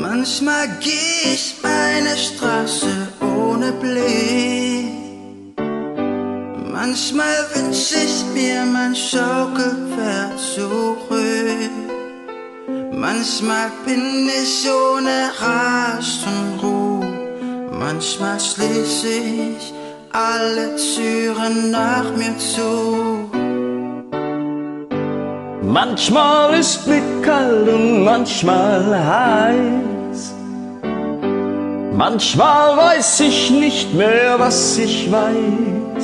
Manchmal geh ich meine Straße ohne Blick. Manchmal wünsch ich mir mein Schaukelpferd zurück. Manchmal bin ich ohne Rast und Ruhe. Manchmal schließ ich alle Türen nach mir zu. Manchmal ist mir kalt und manchmal heiß. Manchmal weiß ich nicht mehr, was ich weiß.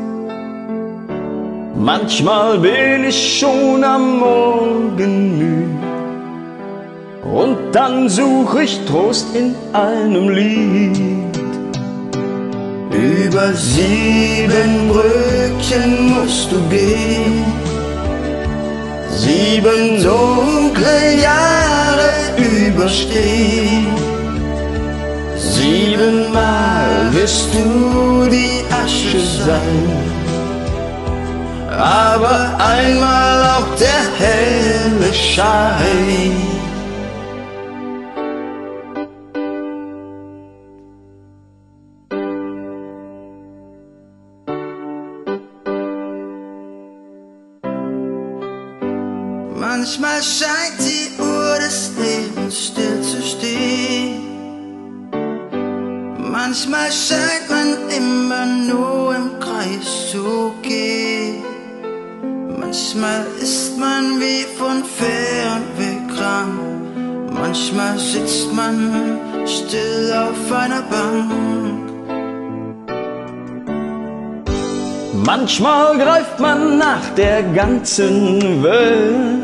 Manchmal bin ich schon am Morgen müde. Und dann suche ich Trost in einem Lied. Über 7 Brücken musst du gehen, 7 dunkle Jahre überstehen. 7-mal wirst du die Asche sein, aber einmal auch der helle Schein. Manchmal scheint die Uhr des Lebens still zu stehen. Manchmal scheint man immer nur im Kreis zu gehen. Manchmal ist man wie von Fernweh krank. Manchmal sitzt man still auf einer Bank. Manchmal greift man nach der ganzen Welt.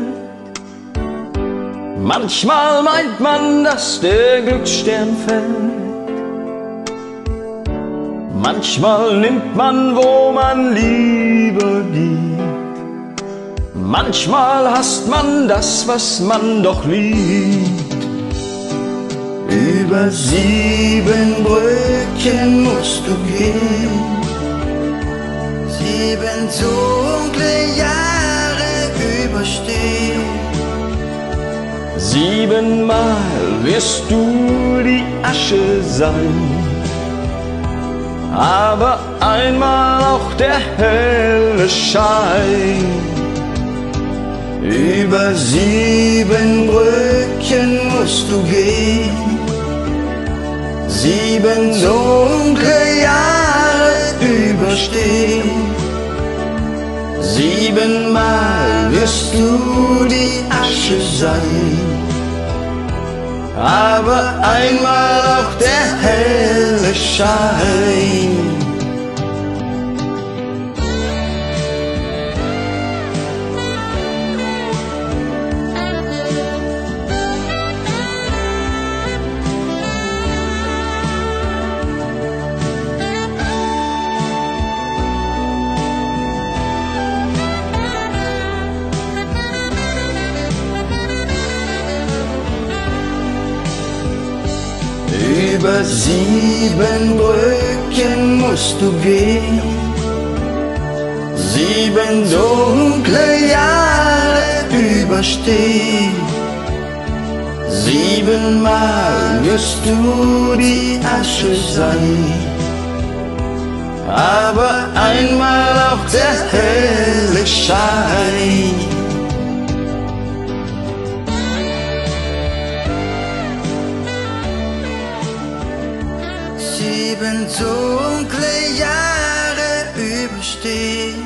Manchmal meint man, dass der Glücksstern fällt. Manchmal nimmt man, wo man lieber geht. Manchmal hasst man das, was man doch liebt. Über 7 Brücken musst du gehen, 7 dunkle Jahre überstehen. 7-mal wirst du die Asche sein, aber einmal auch der helle Schein. Über 7 Brücken musst du gehen, 7 dunkle Jahre überstehen. 7-mal wirst du die Asche sein, aber einmal auch der helle Schein. Über 7 Brücken musst du gehen, 7 dunkle Jahre überstehen. 7-mal wirst du die Asche sein, aber einmal auch der helle Schein. 7 dunkle Jahre überstehen.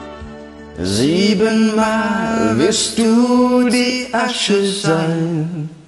7-mal wirst du die Asche sein.